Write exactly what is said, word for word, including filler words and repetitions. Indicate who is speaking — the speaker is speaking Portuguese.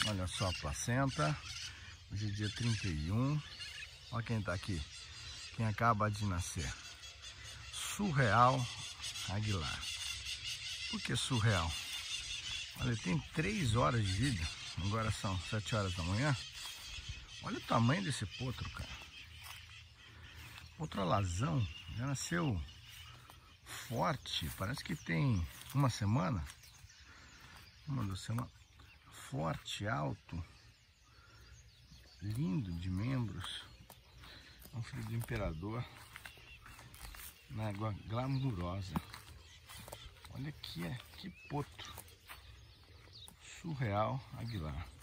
Speaker 1: Olha só a placenta. Hoje é dia trinta e um. Olha quem tá aqui. Quem acaba de nascer. Surreal Aguilar. Por que surreal? Olha, ele tem três horas de vida. Agora são sete horas da manhã. Olha o tamanho desse potro, cara. Potro alazão. Já nasceu forte. Parece que tem uma semana. Uma duas semanas. Forte, alto. Lindo de membros. É um filho do imperador. Na água glamurosa. Olha aqui, é, que potro. Surreal Aguilar.